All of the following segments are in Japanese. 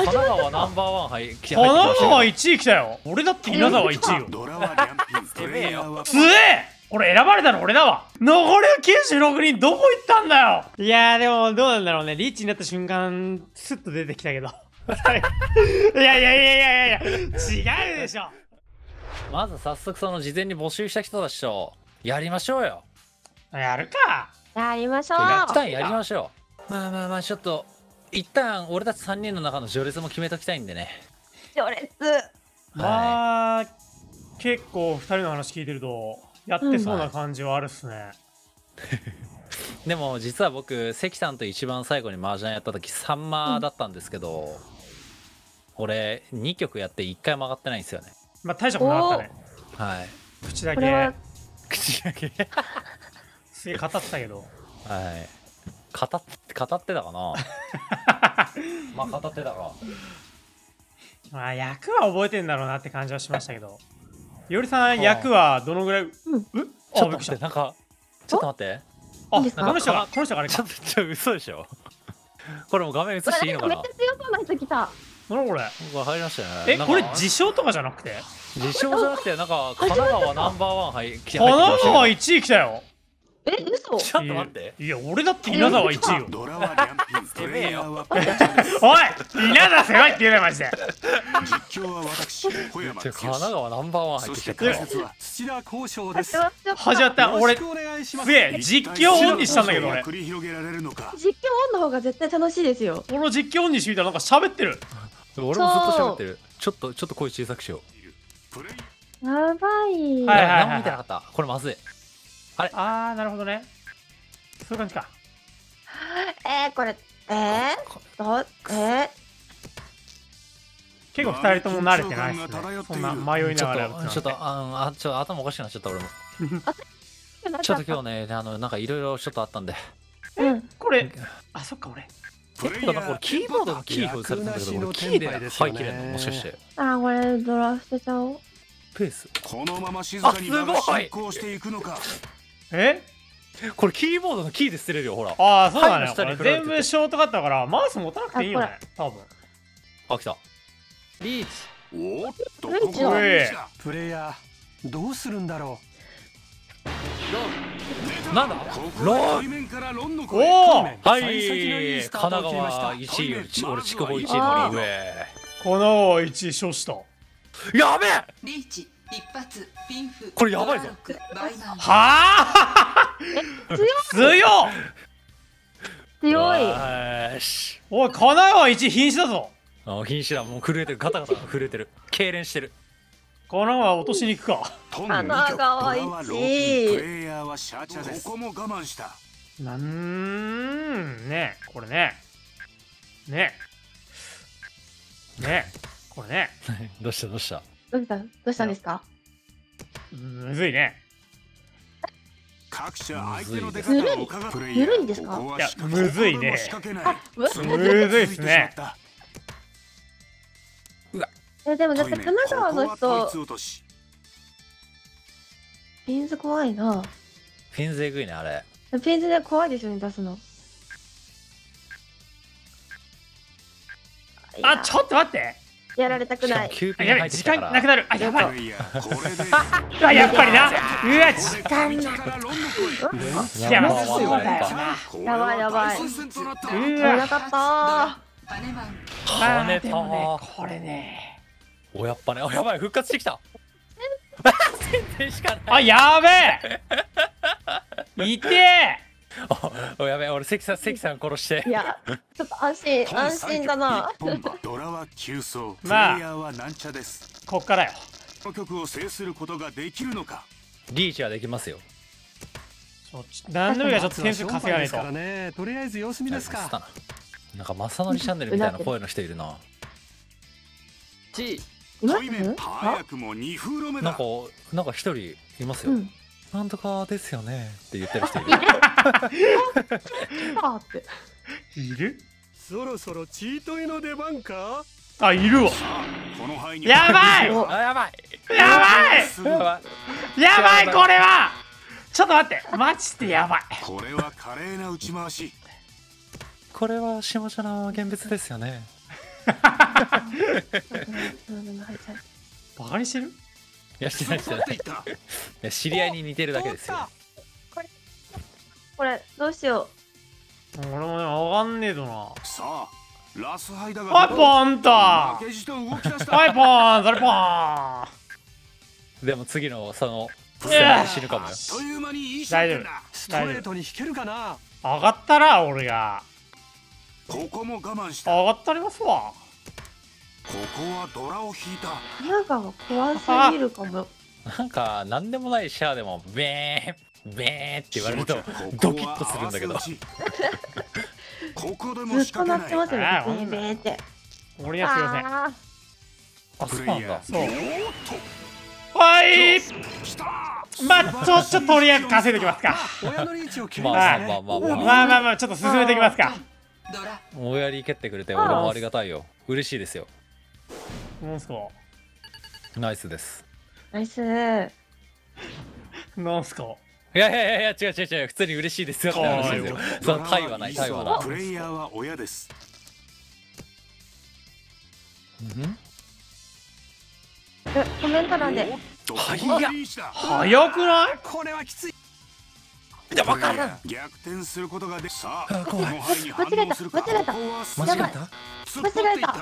神奈川ナンバーワン入ってき神ました奈川1位来たよ。俺だって稲沢1位よ。強え。俺選ばれたの俺だわ。残りの96人どこ行ったんだよ。いやーでもどうなんだろうね。リーチになった瞬間スッと出てきたけどいやいやいやいやいや違うでしょ。 まず早速その事前に募集した人たちとやりましょうよ。 やるか。 やりましょう。 一旦やりましょう。まあちょっと一旦俺たち3人の中の序列も決めときたいんでね。 序列。 まあ結構2人の話聞いてるとやってそうな感じはあるっすね。 でも実は僕関さんと一番最後に麻雀やった時3マだったんですけど、俺2局やって1回も上がってないんですよね。 まあ大したことなかったね。 はい。 口だこれはけ口だけすげえ語ってたけど。 はい語ってたかなまあ語ってたか。 まあ役は覚えてんだろうなって感じはしましたけど。いおりさん役はどのぐらい？ ちょっと待ってなんかちょっと待って。 あ、 いいですかこの人があれか。 ちょっと嘘でしょこれもう画面映していいのかな。 めっちゃ強そうな人来た。 何これ？ これ入りましたよね。 これ自称とかじゃなくて？ 自称じゃなくてなんか神奈川ナンバーワン入ってき神ましたよ。 奈川1位来たよ。 嘘。 ちょっと待って。 いや俺だって稲沢1位よ。 てめえよ。 おい稲沢狭いって言うなマジで。 実況は私小山神奈川ナンバーワン入ってきちゃったよ。 土田交渉です。 始まった俺すげえ実況オンにしたんだけど俺。 繰り広げられるのか。 実況オンの方が絶対楽しいですよ。 この実況オンにしてみたらなんか喋ってる。 俺もずっと喋ってる。ちょっと声小さくしよう。 やばい。 はい何も見てなかった。これまずい。 あーなるほどね。そういう感じか。 これ結構2人とも慣れてないっすね。そんな迷いながらちょっと頭おかしくなっちゃった俺も。ちょっと今日ねなんかいろいろちょっとあったんで。 これあそっか俺。 なんかこれキーボードのキー表示されてるんだけど俺キーで入切れんのもしかして。 これドラ捨てちゃおう。 ペース。 このまま静かに進行していくのか。 これキーボードのキーで捨てれるよほら。 ああそうだね。 下にこれ全部ショートカットだからマウス持たなくていいよね多分。 あ来た。リーチ。 おっとここがプレイヤーどうするんだろなんだロン。 おおはい神奈川1位より俺筑豊1位の上。 神奈川1位処したやべえ。 リーチ一発ピンフ。 これやばいぞ。 はあ強っ強い。 おい神奈川1位瀕死だぞ。 瀕死だ。もう震えてる。ガタガタ震えてる。痙攣してる。 神奈川落としに行くか。 神奈川1位。 プレイヤーはシャチャです。ここも我慢した。 ねこれねこれねどうしたどうしたんですか。 むずいね。 各社相手の出方を伺ってプレイヤー。 ゆるいんですか。 いやむずいね。 むずいっすね。 でもだって神奈川の人ピンズ怖いな。 ピンズえぐいねあれ。 ピンズで怖いですよね出すの。 あちょっと待って。 やられたくない。 やべ時間なくなる。あやばい。 うわやっぱりな。うわ時間なく。いやまあそうだよな。 やばいやばい。 うわやらなかった跳ねた。 これね。 おやっぱね。やばい復活してきた。全然しかない。 あやべえ。いてえ。 おやべえ俺関さん殺して。 いやちょっと安心だな。 ドラは急走。プレイまあヤーはなんちゃです。 こっからよ。 この曲を制することができるのか。 リーチはできますよ。 何でもいいからちょっと点数う。 稼がないと。 からね。とりあえず様子見ですか。 なんか正則チャンネルみたいな声の人いるな。 います？ 早くも2フロ目だ。 なんか一人いますよ。なんとかですよねって言ってる人いる。 いる？ そろそろチートイの出番か。 あいるわ。 この範囲にやばいやばいこれは。ちょっと待ってマジでやばい。 これは華麗な打ち回し。 これは下茶の現物ですよね。 バカにしてる？ いやしてないしてない。いや知り合いに似てるだけですよ。 これどうしよ俺もねわかんねえとな。 さあラスハイダがはいポンと。 負けじと動き出した。 はいポーン、それポーン。 でも次のそのいや死ぬかもよ。 あっという間にいいシ大丈夫ョットだ。 ストレートに引けるかな。 上がったら俺がここも我慢した。 上がったりますわ。 ここはドラを引いた。 う。なんか怖すぎるかも。 なんか何でもないシャアでもベーンベーンって言われるとドキッとするんだけど。 ここでもずっと仕掛けない。 鳴ってますよね。ベーベーって。 俺にはすいません。 ああそうなんだ。 そう。 おっはい来た。 まあちょっととりあえず稼いでおきますか。 親のリーチを決めまますね。 あまあまあまあまあ。 まあまあまあちょっと進めていきますか。 ドラ親に蹴ってくれて俺もありがたいよ。嬉しいですよ。 なんすかナイスです。 ナイス。 なんすか。 いやいやいや違う違う違う、普通に嬉しいですよって話ですよ。そのタイはないタイはない。 プレイヤーは親です。 コメント欄で。 おっと早っここでリーチだ。 早くない？ これはきつい。 いや分からん。 逆転することができさあ、こあ怖いの範囲に反応するか。 間違えたここは間違えた？ 間違えた。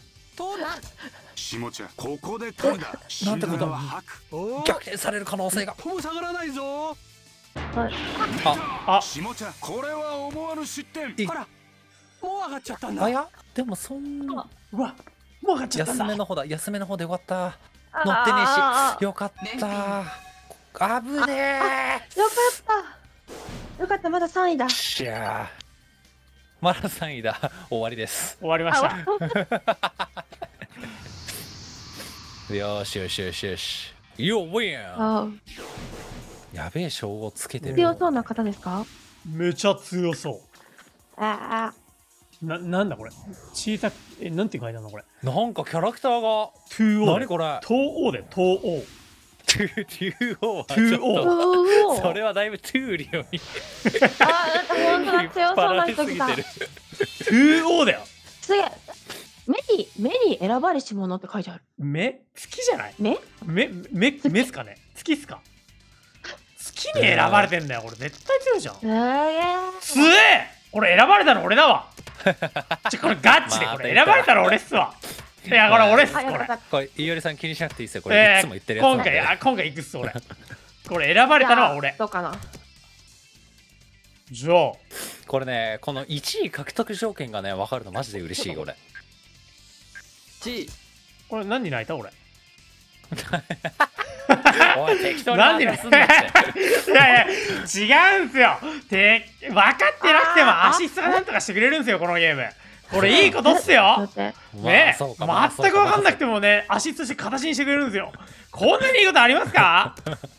下茶ここで噛んだ。 なんてことシンドラは吐く。 おお。 逆転される可能性が。 とも下がらないぞ。 あ下茶これは思わぬ失点。 いほら。もう上がっちゃったんだ。 あやでもそんなうわもう上がっちゃったんだ。 安めの方だ。安めの方でよかった。 あ乗ってねあえしよかった。危ねえ。 よかった。よかった、まだ3位だ。 しゃーまだ3位だ。終わりです。 終わりました。 よしよしよしよし。You win。 あやべえ称号つけてる。 強そうな方ですか？ めちゃ強そああ。 う。なんだこれ。小さくなんて書いてあるのこれ。 なんかキャラクターが 2O。 何これ。 東欧で東欧。 2O はちょっ 2O とおそれはだいぶトゥーリオにああ、なんか本当だ、強そうな人来た。 2O だよ。 すげえ。目に選ばれし者って書いてある。 目月じゃない？ 目？ 目っすかね？月っすか？月に選ばれてんだよ。これ絶対強いじゃん。 すげえ。 すえ！これ選ばれたの俺だわ。これガチでこれ選ばれたの俺っすわ。いやこれ俺っすこあ、よれ。 かった。 これいおりさん気にしなくていいですよ。これいつも言ってるやつなんで。 今回行くっす俺。これ選ばれたのは俺。 どうかな。 じゃあこれね、この1位獲得条件がね分かるのマジで嬉しい。これこれ何に泣いた俺。 おい適当になんで話すんだって。 いやいや違うんすよ。分かってなくてもアシストがなんとかしてくれるんですよこのゲーム。これいいことっすよ。 だって。 ね、 そうかまあ全く分かんなくてもねアシストして形にしてくれるんですよ。こんなにいいことありますか？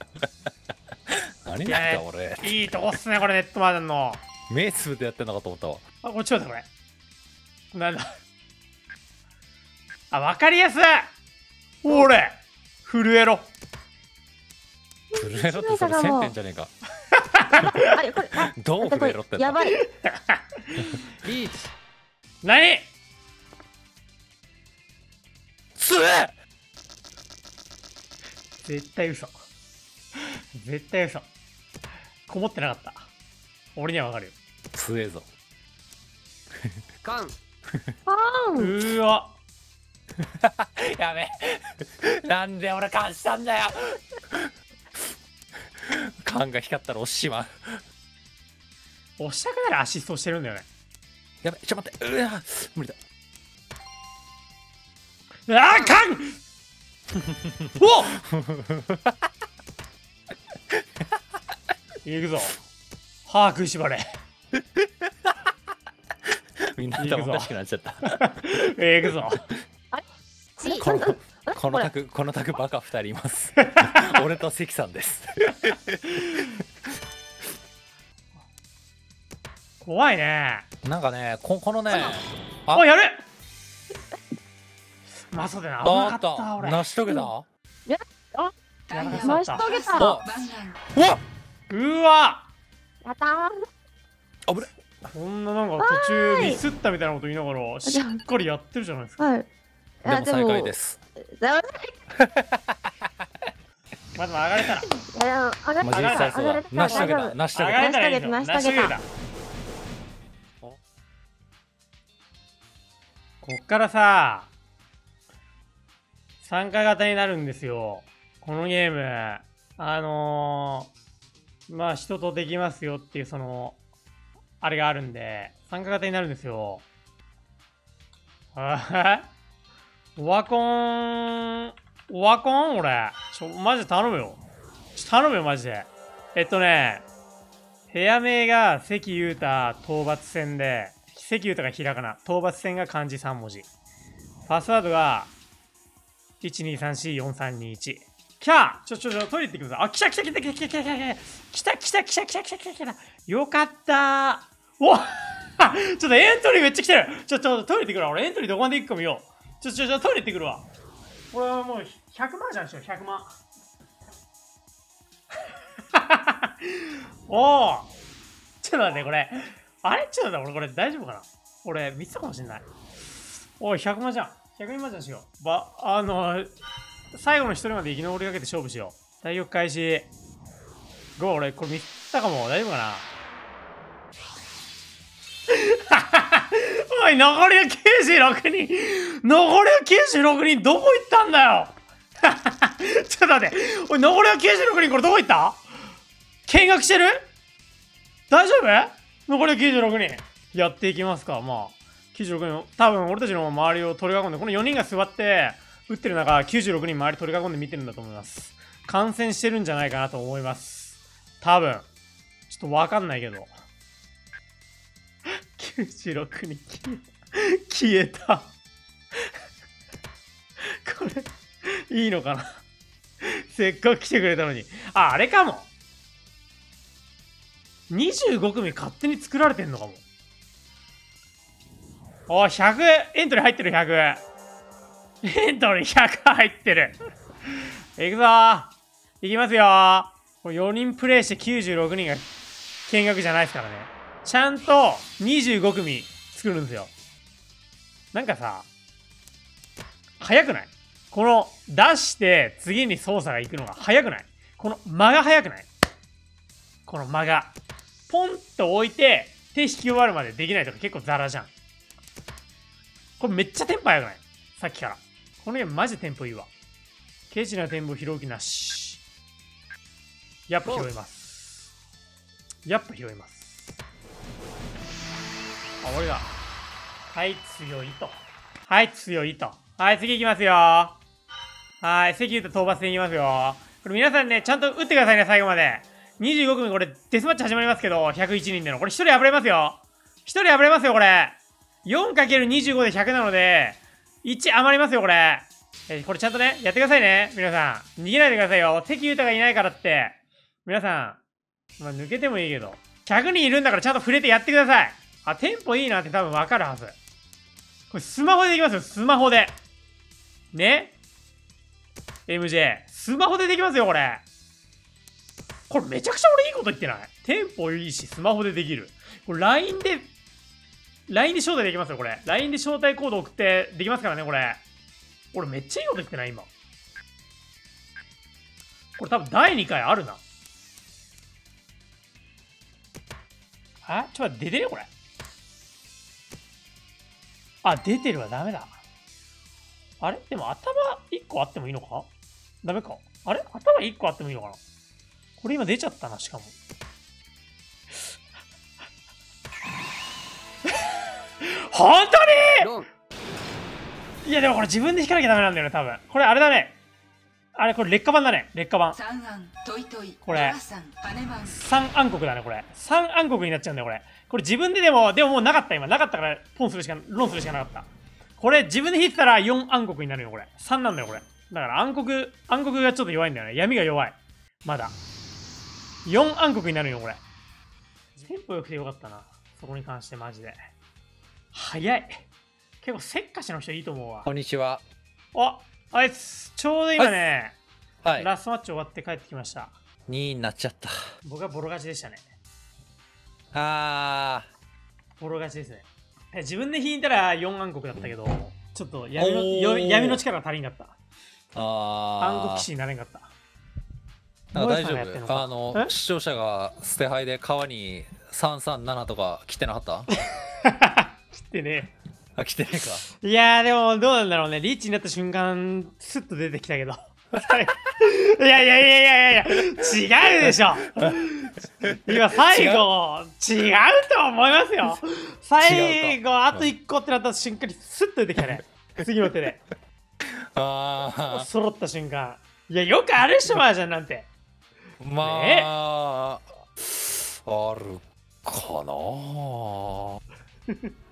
何だった俺。 いいとこっすねこれネットマージャンの。 目つぶってやってんのかと思ったわ。 あこれちょっと待ってこれなんだ。あ分かりやすい。俺震えろ。 震えろってそれ1000点じゃねえか。 あれこれ。あどう震えろってんだ。 やばい。 リーチ何？ つえ。 絶対嘘。絶対嘘。こもってなかった。俺にはわかるよ。 つえぞ。 パうーン。 ーわ。 やべえ。なんで俺貸したんだよ。缶が光ったらおしまう。 押したくならアシストしてるんだよね。 やべちょっと待って。うわ無理だ。 あーかんおいくぞ。歯食いしばれ。 みんな頭おかしくなっちゃった。 いくぞ。 このタグバカ2人います。俺と関さんです。 怖いね。 なんかねこのねあやる。まあそうだよな。危なあっかったた俺。 成し遂げた。 タイヤ成成し遂げた。 お湾うわうわ。 やったー。 あぶね。 こんななんか途中ミスったみたいなこと言いながらしっかりやってるじゃないですか。 はい。 でも最下位です。 まず上がれたら。 上がまあ実際そうだ。成し遂げた。成し遂げた。 上がれたらいいですよ。 成し遂げた。 こっからさ、参加型になるんですよ。このゲーム。まあ人とできますよっていうあれがあるんで、参加型になるんですよ。オワコン俺。マジで頼むよ。頼むよ、マジで。部屋名が関裕太討伐戦で、関裕太がひらがな、討伐戦が漢字3文字。パスワードが、1234431。キャートイレ行ってください。あ、来たよかったー。おちょっとエントリーめっちゃ来てる。ちょっとトイレ行ってくるわ。俺エントリーどこまで行くか見よう。トイレ行ってくるわ。俺はもう100万じゃんしよう、100万。おおちょっと待って、これ。あれちょっと待って、俺これ大丈夫かな。俺見てたかもしんない。おい、100万じゃん。100万じゃんしよう。最後の1人まで生き残りかけて勝負しよう。対局開始。俺これ見たかも。大丈夫かな。おい、残りの96人どこ行ったんだよ。ちょっと待って。おい、残りの96人これどこ行った？見学してる？大丈夫？残りの96人。やっていきますか。まあ、96人、多分俺たちの周りを取り囲んで、この4人が座って、打ってる中、96人周り取り囲んで見てるんだと思います。感染してるんじゃないかなと思います。多分。ちょっとわかんないけど。96人消えた。これ、いいのかな。せっかく来てくれたのに。あ、あれかも。25組勝手に作られてんのかも。お、100、エントリー入ってる、100。エントリー100入ってる。いくぞー。いきますよー。これ4人プレイして96人が見学じゃないですからね。ちゃんと25組作るんですよ。なんかさ、早くない？この出して次に操作が行くのが早くない？この間が早くない？この間が。ポンと置いて手引き終わるまでできないとか結構ザラじゃん。これめっちゃテンポ早くない？さっきから。このゲームマジでテンポいいわ。ケチなテンポ拾う気なし。やっぱ拾います。やっぱ拾います。あ、俺が。はい、強いと。はい、強いと。はい、次行きますよ。はい、関裕太討伐戦行きますよ。これ皆さんね、ちゃんと打ってくださいね、最後まで。25組これデスマッチ始まりますけど、101人での。これ1人破れますよ。1人破れますよ、これ。4×25 で100なので、1余りますよ、これ。これちゃんとね、やってくださいね。皆さん。逃げないでくださいよ。関裕太がいないからって。皆さん。まあ、抜けてもいいけど。100人いるんだからちゃんと触れてやってください。あ、テンポいいなって多分わかるはず。これスマホでできますよ、スマホで。ね ?MJ。スマホでできますよ、これ。これめちゃくちゃ俺いいこと言ってない？テンポいいし、スマホでできる。これ LINE で招待できますよ、これ。LINE で招待コード送ってできますからね、これ。俺めっちゃいいこと言ってない今。これ多分第2回あるな。あ、ちょっと待って、出てるよ、これ。あ、出てるわ、ダメだ。あれでも頭1個あってもいいのか？ダメか。あれ頭1個あってもいいのかな？これ今出ちゃったな、しかも。本当に？いやでもこれ自分で引かなきゃダメなんだよね、多分。これあれだね。あれ、これ劣化版だね。劣化版。これ。3暗黒だね、これ。3暗黒になっちゃうんだよ、これ。これ自分ででももうなかった、今。なかったから、ロンするしかなかった。これ自分で引いてたら4暗黒になるよ、これ。3なんだよ、これ。だから暗黒がちょっと弱いんだよね。闇が弱い。まだ。4暗黒になるよ、これ。テンポ良くてよかったな。そこに関してマジで。早い。結構せっかちの人いいと思うわ。 こんにちは。 あいつ、ちょうど今ね、 はい、 ラストマッチ終わって帰ってきました。 2位になっちゃった。 僕はボロ勝ちでしたね。 ボロ勝ちですね。自分で引いたら4暗黒だったけど、 ちょっとおー闇の力が足りんかった。暗黒あ騎士になれんかった。 なんか大萌さんがやってんのか丈夫視聴者が捨て牌で川に337とか来てなかった切ってね。 あ、来てねえか。 いやーでもどうなんだろうね。リーチになった瞬間、スッと出てきたけど。いやいやいやいやいや違うでしょ。今最後違うと思いますよ。最後あと1個ってなった瞬間にスッと出てきたね。次の手であ揃った瞬間。いやよくあるっしょマージャンなんて。 ー、まあ、あるかな